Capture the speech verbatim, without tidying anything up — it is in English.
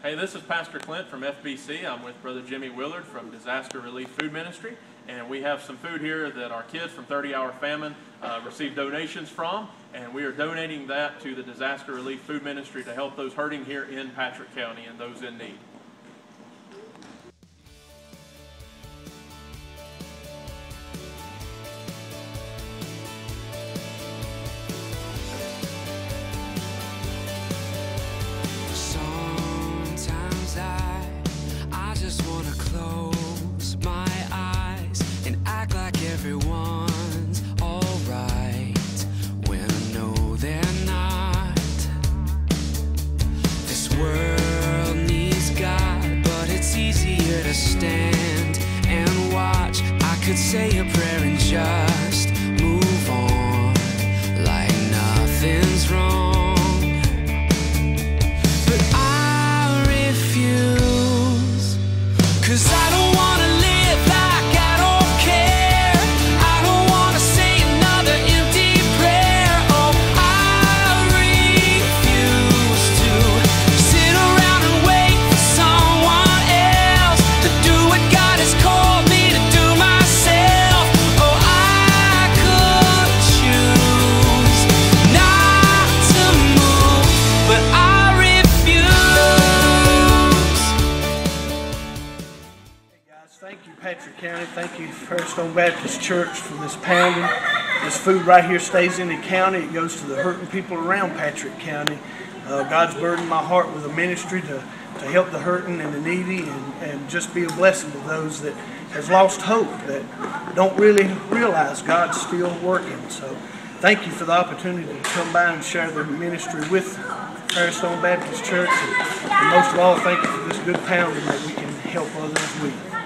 Hey, this is Pastor Clint from F B C. I'm with Brother Jimmy Willard from Disaster Relief Food Ministry, and we have some food here that our kids from thirty hour famine uh, received donations from, and we are donating that to the Disaster Relief Food Ministry to help those hurting here in Patrick County and those in need. Everyone's alright when I know they're not. This world needs God, but it's easier to stand and watch. I could say a prayer and just move on like nothing's wrong, but I refuse, 'cause I don't want to live like I don't care. Thank you, Patrick County. Thank you, Firestone Baptist Church, for this pounding. This food right here stays in the county. It goes to the hurting people around Patrick County. Uh, God's burdened my heart with a ministry to, to help the hurting and the needy, and, and just be a blessing to those that has lost hope, that don't really realize God's still working. So thank you for the opportunity to come by and share the ministry with Firestone Baptist Church. And, and most of all, thank you for this good pounding that we can help others with.